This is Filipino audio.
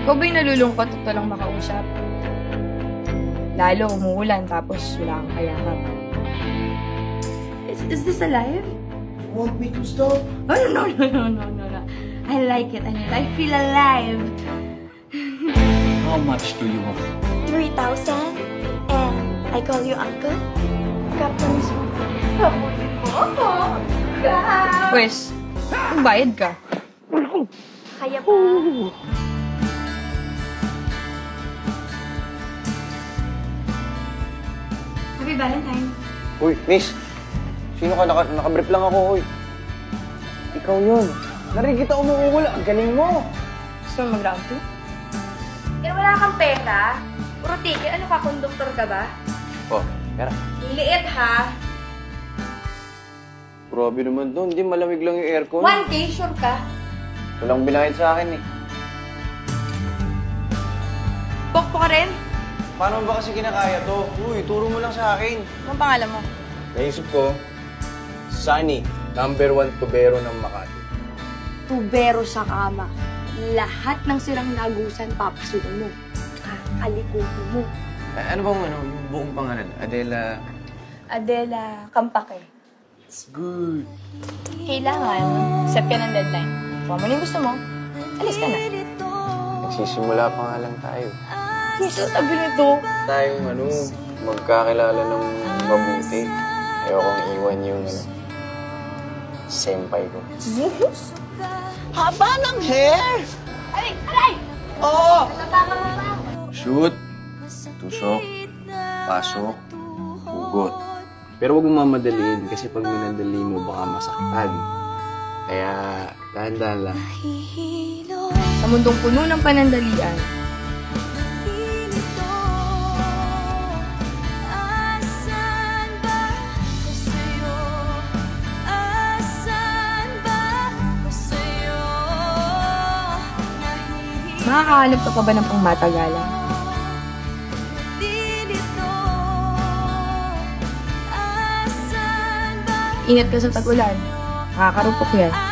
Ikaw ba'y nalulungkot at walang makausap? Lalo umuulan tapos wala kang kayakap. Is this alive? You want me to stop? Oh, no. I like it. I feel alive. How much do you want? 3,000? And I call you uncle? Kapag mo. Habutin mo ako. Pwes, magbayad ka. Kaya pa. Happy Valentine's. Uy, miss. Sino ka? Nakabrief lang ako, uy. Ikaw yun. Narinig kita umuula. Ang galing mo. Gusto mo mag-round 2? Eh, wala kang pera. Puro ticket. Ano ka, konduktor ka ba? Oh, pera. Liliit, ha? Grabe naman doon. Hindi malamig lang yung aircon. 1K, sure ka? Walang binayad sa akin eh. Pokpo ka rin? Paano ba kasi kinakaya to? Uy, turo mo lang sa akin. Anong pangalan mo? Naisip ko, Sunny, #1 tubero ng Makati. Tubero sa kama. Lahat ng silang nagusan, papasukin mo. Kakalikutin mo. Ano bang yung buong pangalan? Adela Kampake. It's good. Kailangan, set ka ng deadline. Kung ano yung gusto mo, alis ka na. Nagsisimula pa nga lang tayo. Gusto tabi nito. Tayong magkakilala ng mabuti. Ayokong iwan yung senpai ko. Haba ng hair! Aray! Aray! Oo! Natama mo ba? Shoot, tusok, pasok, hugot. Pero huwag mo mamadaliin kasi pag minadali mo baka masakitan. Kaya dahan-dahan lang. Sa mundong puno ng panandalian, makakahanap ka pa ba ng pangmatagalan? Ingat ka sa tag-ulan. Nakakarupok yan.